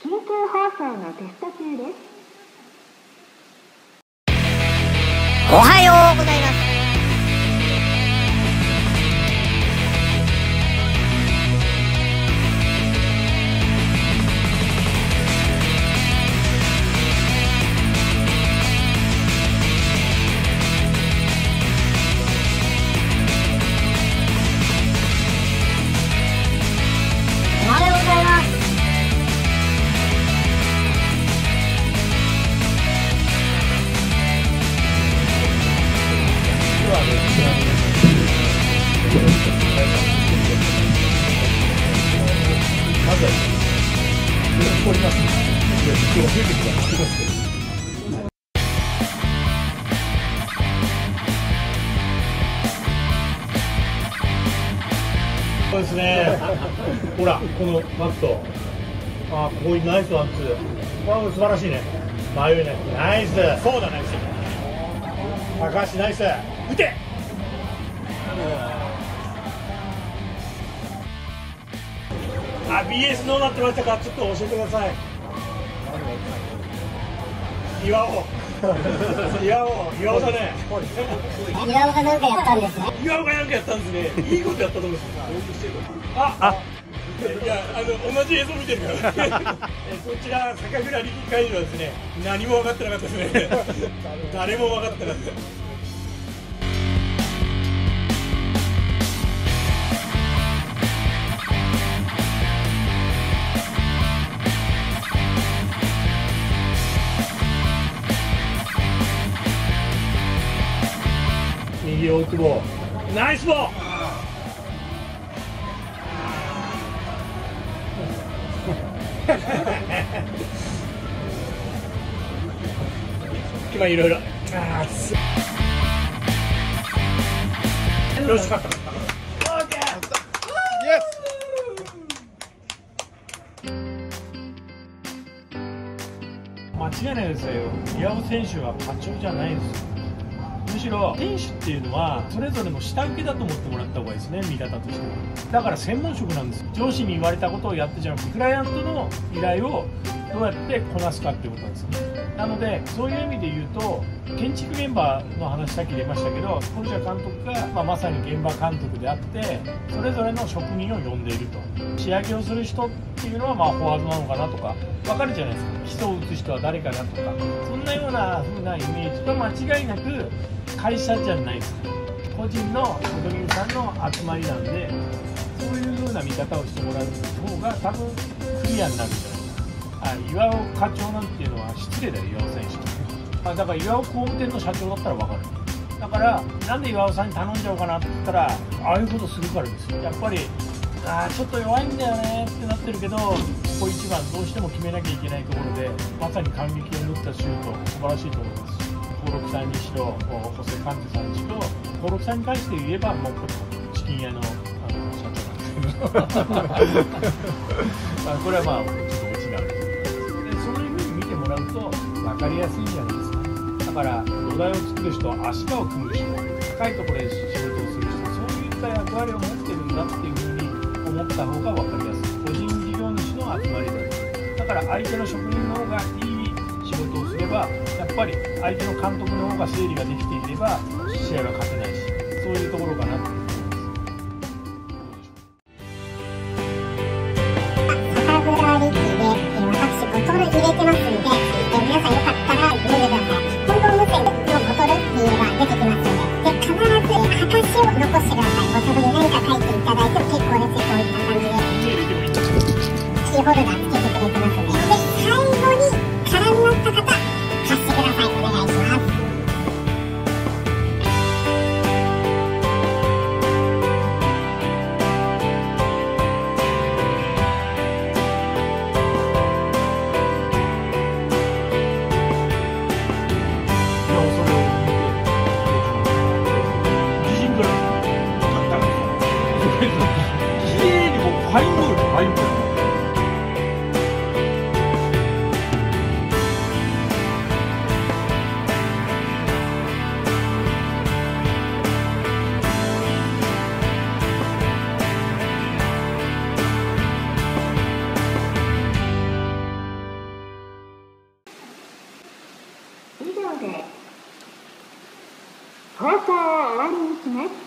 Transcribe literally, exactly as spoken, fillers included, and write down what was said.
緊急放送のテスト中です。 おはようございます。おはようございます。 まずはおります。今日増えてきたら聞きますけど。そうですね。ほらこのマット。あ、こういうナイスワンツー。これ素晴らしいね。迷いない。ナイス。そうだナイス。高橋ナイス。打て。あ、ビーエス どうなってましたか、ちょっと教えてください。岩尾岩尾岩尾だね。 岩尾が何かやったんですね。 岩尾が何かやったんですね。いいことやったと思うんです。ああ、いや、あの同じ映像見てるからこちら坂倉力会場はですね、何も分かってなかったですね誰も分かってなかった。右大久保ナイスボール今いろいろ、あーすよし、勝った。オーケー。間違いないですよ。岩尾選手は課長じゃないんですよ。むしろ選手っていうのはそれぞれの下請けだと思ってもらった方がいいですね、見方としては。だから専門職なんですよ。上司に言われたことをやってじゃなくて、クライアントの依頼をどうやってこなすかっていうことなんですよね。なのでそういう意味で言うと、建築現場の話さっき出ましたけど、コルジャ監督が、まあ、まさに現場監督であって、それぞれの職人を呼んでいると。仕上げをする人っていうのはまあフォワードなのかなとか分かるじゃないですか。基礎を打つ人は誰かなとか、そんなような風なイメージと間違いなく会社じゃないです。個人の職人さんの集まりなんで、そういう風な見方をしてもらう方が多分クリアになるんじゃないかな。あ、岩尾課長なんていうのは失礼だよ、岩尾選手。あ、だから岩尾工務店の社長だったら分かる。だからなんで岩尾さんに頼んじゃおうかなって言ったら、ああいうことするからですよ。やっぱりあちょっと弱いんだよねってなってるけど、ここ一番どうしても決めなきゃいけないところで、まさに感激を縫ったシュート、素晴らしいと思います。登録さんにしろ、ホセカンテさんにしろ、登録さんに関して言えば、もうチキン屋の、あの社長なんですけどまあこれはまあちょっとオチがあるで、そういうふうに見てもらうと分かりやすいんじゃないですか。だから土台を作る人、足場を組む人、高いところで仕事をする人、そういった役割を持ってるんだっていうふうに思った方が分かりやすい。個人事業主の集まりだ。だから相手の職人の方がいい仕事をすれば、やっぱり相手の監督の方が整理ができていれば試合は勝てないし、そういうところかなと思います。 坂倉力で私ボトル入れてますので、皆さんよかったら入れてください。本堂無線のボトルっていうのが出てきますので、で必ず証を残してください。ボトルに何か書いていただいても結構ですよ。こういった感じでキーホルダーつけてくれてますので、で最後に空になった方貸してください。お願いします。 きれいにもうファインボールとファインボール放送を終わりにします。